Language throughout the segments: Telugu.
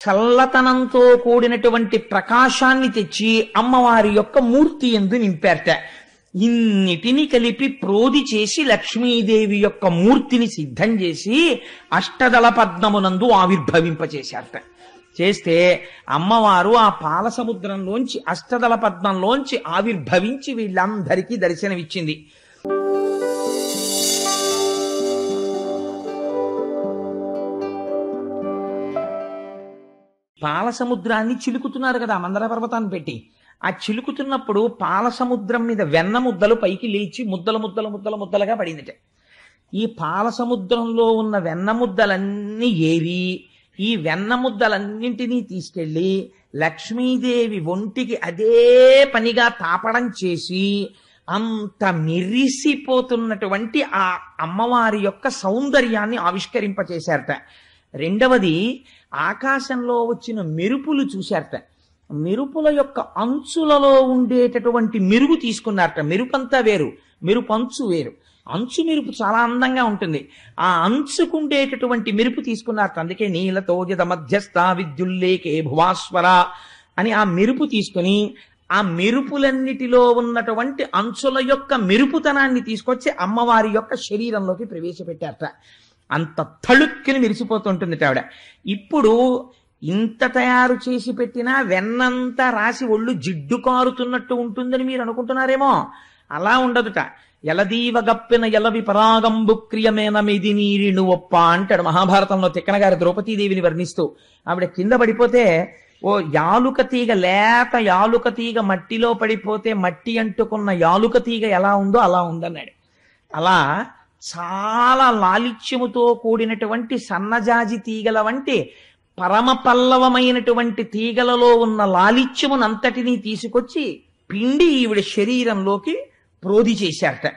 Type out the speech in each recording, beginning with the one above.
చల్లతనంతో కూడినటువంటి ప్రకాశాన్ని తెచ్చి అమ్మవారి యొక్క మూర్తి యందు నింపారట. ఇన్నిటిని కలిపి ప్రోది చేసి లక్ష్మీదేవి యొక్క మూర్తిని సిద్ధం చేసి అష్టదళ పద్మమునందు ఆవిర్భవింపచేశారట. చేస్తే అమ్మవారు ఆ పాల సముద్రంలోంచి అష్టదళ పద్మంలోంచి ఆవిర్భవించి వీళ్ళందరికీ దర్శనమిచ్చింది. పాల సముద్రాన్ని చిలుకుతున్నారు కదా మందర పర్వతాన్ని పెట్టి. ఆ చిలుకుతున్నప్పుడు పాల సముద్రం మీద వెన్న ముద్దలు పైకి లేచి ముద్దలుగా పడిందిట. ఈ పాల సముద్రంలో ఉన్న వెన్న ముద్దలన్నీ ఏరి ఈ వెన్న ముద్దలన్నింటినీ తీసుకెళ్లి లక్ష్మీదేవి ఒంటికి అదే పనిగా తాపడం చేసి అంత మెరిసిపోతున్నటువంటి ఆ అమ్మవారి యొక్క సౌందర్యాన్ని ఆవిష్కరింపచేశారట. రెండవది, ఆకాశంలో వచ్చిన మెరుపులు చూశారట. మెరుపుల యొక్క అంచులలో ఉండేటటువంటి మెరుగు తీసుకున్నారట. మెరుపంతా వేరు, మెరుపు అంచు వేరు. అంచు మెరుపు చాలా అందంగా ఉంటుంది. ఆ అంచుకుండేటటువంటి మెరుపు తీసుకున్నారట. అందుకే నీలతోజద మధ్యస్థ విద్యుల్లేకే భువాస్వర అని ఆ మెరుపు తీసుకుని ఆ మెరుపులన్నిటిలో ఉన్నటువంటి అంచుల యొక్క మెరుపుతనాన్ని తీసుకొచ్చి అమ్మవారి యొక్క శరీరంలోకి ప్రవేశపెట్టారట. అంత తళుక్కుని మెరిసిపోతుంటుంది ఆవిడ. ఇప్పుడు ఇంత తయారు చేసి పెట్టినా వెన్నంతా రాసి ఒళ్ళు జిడ్డు కారుతున్నట్టు ఉంటుందని మీరు అనుకుంటున్నారేమో. అలా ఉండదుట. ఎలదీవ గప్పిన ఎలవి పరాగంబు క్రియమేన మిది నీరిను ఒప్ప అంటాడు మహాభారతంలో తిక్కన గారి ద్రౌపదీదేవిని వర్ణిస్తూ. ఆవిడ కింద పడిపోతే ఓ యాలుక తీగ, లేత యాలుక తీగ మట్టిలో పడిపోతే మట్టి అంటుకున్న యాలుక తీగ ఎలా ఉందో అలా ఉందన్నాడు. అలా చాలా లాలిత్యముతో కూడినటువంటి సన్నజాజి తీగల వంటి పరమ పల్లవమైనటువంటి తీగలలో ఉన్న లాలిత్యమునంతటినీ తీసుకొచ్చి పిండి ఈవిడ శరీరంలోకి ప్రోది చేశారట.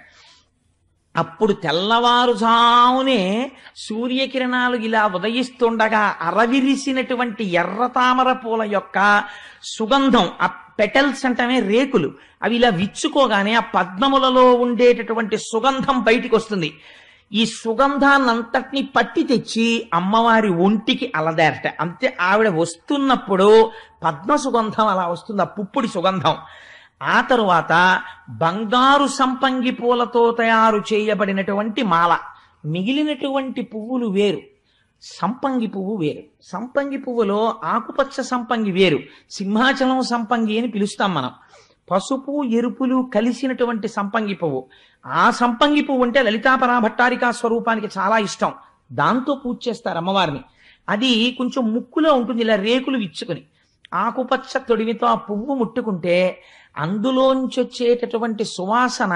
అప్పుడు తెల్లవారుజామునే సూర్యకిరణాలు ఇలా ఉదయిస్తుండగా అరవిరిసినటువంటి ఎర్ర తామర పూల యొక్క సుగంధం, ఆ పెటల్స్ అంటేనే రేకులు, అవి ఇలా విచ్చుకోగానే ఆ పద్మములలో ఉండేటటువంటి సుగంధం బయటికి వస్తుంది. ఈ సుగంధాన్నంతటినీ పట్టి తెచ్చి అమ్మవారి ఒంటికి అలదారట. అంతే, ఆవిడ వస్తున్నప్పుడు పద్మ సుగంధం అలా వస్తుంది, ఆ పుప్పుడి సుగంధం. ఆ తరువాత బంగారు సంపంగి పూలతో తయారు చేయబడినటువంటి మాల. మిగిలినటువంటి పువ్వులు వేరు, సంపంగి పువ్వు వేరు. సంపంగి పువ్వులో ఆకుపచ్చ సంపంగి వేరు, సింహాచలం సంపంగి అని పిలుస్తాం మనం. పసుపు ఎరుపులు కలిసినటువంటి సంపంగి పువ్వు. ఆ సంపంగి పువ్వు అంటే లలితాపరా భట్టారికా స్వరూపానికి చాలా ఇష్టం. దాంతో పూజ చేస్తారు అమ్మవారిని. అది కొంచెం ముక్కులో ఉంటుంది, ఇలా రేకులు విచ్చుకుని. ఆకుపచ్చ తొడిమితో ఆ పువ్వు ముట్టుకుంటే అందులోంచి వచ్చేటటువంటి సువాసన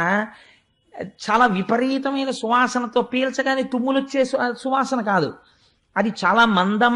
చాలా విపరీతమైన సువాసనతో, పీల్చగానే తుమ్ములొచ్చే సువాసన కాదు. అది చాలా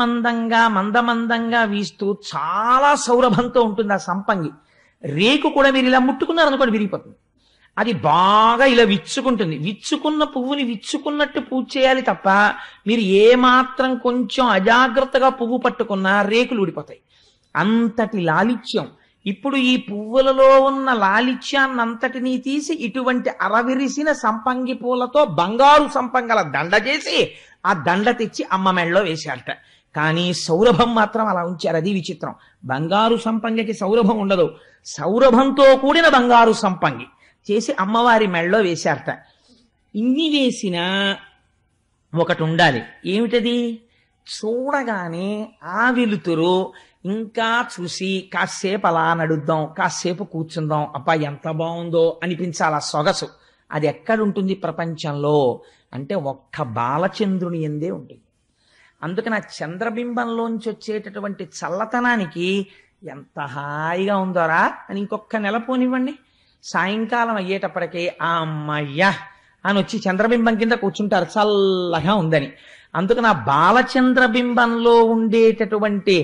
మందమందంగా వీస్తూ చాలా సౌరభంతో ఉంటుంది ఆ సంపంగి. రేకు కూడా మీరు ఇలా ముట్టుకున్నారనుకోండి విరిగిపోతుంది. అది బాగా ఇలా విచ్చుకుంటుంది. విచ్చుకున్న పువ్వుని విచ్చుకున్నట్టు పూజ చేయాలి తప్ప మీరు ఏమాత్రం కొంచెం అజాగ్రత్తగా పువ్వు పట్టుకున్నా రేకులు ఊడిపోతాయి. అంతటి లాలిత్యం. ఇప్పుడు ఈ పువ్వులలో ఉన్న లాలిత్యాన్నంతటినీ తీసి ఇటువంటి అరవిరిసిన సంపంగి పూలతో బంగారు సంపంగల దండ చేసి ఆ దండ తెచ్చి అమ్మ మెళ్ళలో వేశారట. కానీ సౌరభం మాత్రం అలా ఉంచారు. అది విచిత్రం. బంగారు సంపంగికి సౌరభం ఉండదు. సౌరభంతో కూడిన బంగారు సంపంగి చేసి అమ్మవారి మెళ్ళలో వేశారట. ఇన్ని వేసినా ఒకటి ఉండాలి. ఏమిటది? చూడగానే ఆ వెలుతురు ఇంకా చూసి కాసేపు అలా నడుద్దాం, కాసేపు కూర్చుందాం, అబ్బా ఎంత బాగుందో అనిపించాలి ఆ సొగసు. అది ఎక్కడుంటుంది ప్రపంచంలో అంటే ఒక్క బాలచంద్రుని ఎందే ఉంటుంది. అందుకని ఆ చంద్రబింబంలోంచి వచ్చేటటువంటి చల్లతనానికి ఎంత హాయిగా ఉందోరా అని ఇంకొక నెల పోనివ్వండి. సాయంకాలం అయ్యేటప్పటికీ ఆ అమ్మయ్యా అని వచ్చి చంద్రబింబం కింద కూర్చుంటారు చల్లగా ఉందని. అందుకని ఆ బాలచంద్రబింబంలో ఉండేటటువంటి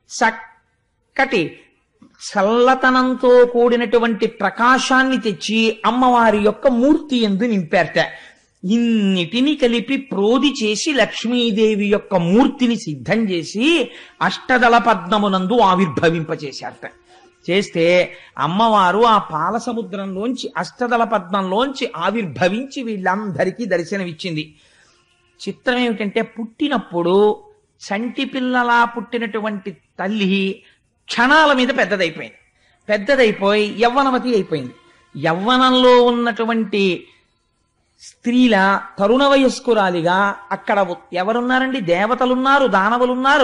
చక్కటి చల్లతనంతో కూడినటువంటి ప్రకాశాన్ని తెచ్చి అమ్మవారి యొక్క మూర్తి యందు నింపారట. ఇన్నిటిని కలిపి ప్రోది చేసి లక్ష్మీదేవి యొక్క మూర్తిని సిద్ధం చేసి అష్టదళ పద్మమునందు ఆవిర్భవింపచేశారట. చేస్తే అమ్మవారు ఆ పాల సముద్రంలోంచి అష్టదళ పద్మంలోంచి ఆవిర్భవించి వీళ్ళందరికీ దర్శనమిచ్చింది. చిత్రం ఏమిటంటే పుట్టినప్పుడు చంటి పిల్లలా పుట్టినటువంటి తల్లి క్షణాల మీద పెద్దదైపోయి యవ్వనవతి అయిపోయింది. యవ్వనంలో ఉన్నటువంటి స్త్రీల తరుణ వయస్కురాలిగా అక్కడ ఎవరున్నారండి? దేవతలున్నారు, దానవులున్నారు.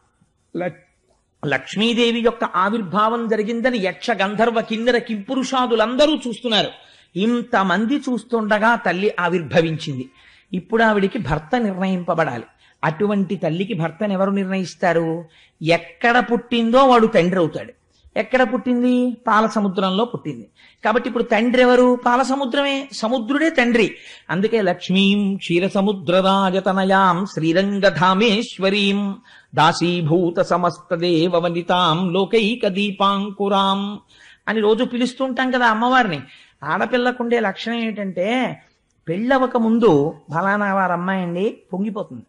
లక్ష్మీదేవి యొక్క ఆవిర్భావం జరిగిందని యక్ష గంధర్వ కిన్నెర కింపురుషాదులందరూ చూస్తున్నారు. ఇంతమంది చూస్తుండగా తల్లి ఆవిర్భవించింది. ఇప్పుడు ఆవిడికి భర్త నిర్ణయింపబడాలి. అటువంటి తల్లికి భర్తను ఎవరు నిర్ణయిస్తారు? ఎక్కడ పుట్టిందో వాడు తండ్రి అవుతాడు. ఎక్కడ పుట్టింది? పాల సముద్రంలో పుట్టింది. కాబట్టి ఇప్పుడు తండ్రి ఎవరు? పాల సముద్రమే, సముద్రుడే తండ్రి. అందుకే లక్ష్మీం క్షీరసముద్రరాజతనయాం శ్రీరంగధామేశ్వరీం దాసీభూత సమస్త దేవవనితాం లోకైక దీపాంకురాం అని రోజు పిలుస్తుంటాం కదా అమ్మవారిని. ఆడపిల్లకుండే లక్షణం ఏంటంటే పెళ్ళవక ముందు ఫలానా వారు అమ్మాయి అండి పొంగిపోతుంది.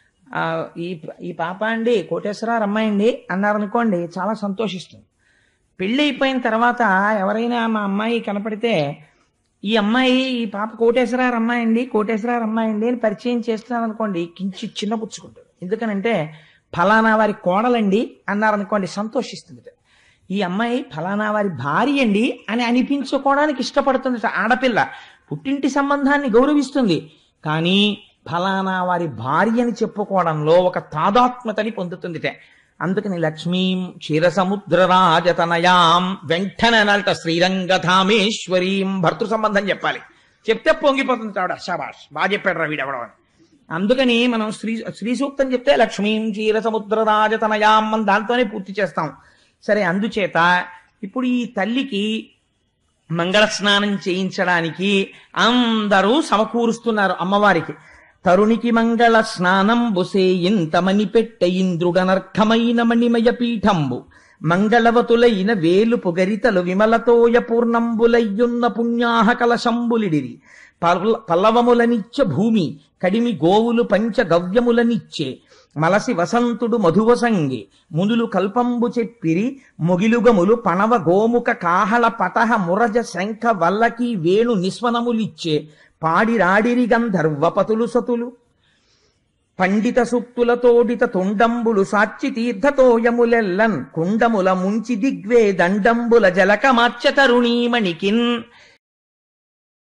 ఈ పాప అండి కోటేశ్వరరావు అమ్మాయి అండి అన్నారనుకోండి, చాలా సంతోషిస్తుంది. పెళ్ళి అయిపోయిన తర్వాత ఎవరైనా మా అమ్మాయి కనపడితే ఈ అమ్మాయి ఈ పాప కోటేశ్వరరావు అమ్మాయి అండి అని పరిచయం చేస్తున్నారు అనుకోండి, కించి చిన్నపుచ్చుకుంటారు. ఎందుకనంటే ఫలానా వారి కోడలండి అన్నారనుకోండి, సంతోషిస్తుంది. ఈ అమ్మాయి ఫలానా వారి భార్య అండి అని అనిపించుకోవడానికి ఇష్టపడుతుంది. ఆడపిల్ల పుట్టింటి సంబంధాన్ని గౌరవిస్తుంది, కానీ ఫలానా వారి భార్య అని చెప్పుకోవడంలో ఒక తాదాత్మ్యతని పొందుతుంది. అందుకని లక్ష్మీం క్షీరసముద్రరాజతనయాం వెంటనే అనాలట శ్రీరంగధామేశ్వరీం. భర్తృ సంబంధం చెప్పాలి. చెప్తే పొంగిపోతుంది ఆవిడ. శబాష్, బాగా చెప్పాడు రా వీడెవడం అని. అందుకని మనం శ్రీ సూక్తం చెప్తే లక్ష్మీం క్షీరసముద్రరాజతనయాం అని దాంతోనే పూర్తి చేస్తాం. సరే, అందుచేత ఇప్పుడు ఈ తల్లికి మంగళ స్నానం చేయించడానికి అందరూ సమకూరుస్తున్నారు అమ్మవారికి. తరుణికి మంగళ స్నానం బుసే ఇంతమని పెట్ట ఇంద్రుడనర్ఘమైన మణిమయ పీఠంబు మంగళవతులైన వేలు పొగరితలు విమలతోయ పూర్ణంబులయ్యున్న పుణ్యాహ కలశంబులిడిరి పల్లవములనిచ్చ భూమి కడిమి గోవులు పంచ గవ్యములనిచ్చే మలసి వసంతుడు మధువసంగి మునులు కల్పంబు చెప్పిరి మొగిలుగములు పణవ గోముఖ కాహళ పటహ మురజ శంఖ వల్లకి వేణు నిస్వనములిచ్చే పాడిరాడిరి గంధర్వపతులు సతులు పండిత సూక్తులతోడిత తుండంబులు సాచి తీర్థతోయములెల్లన్ కుండముల ముంచి దిగ్వే దండంబుల జలక మార్చ తరుణీమణికిన్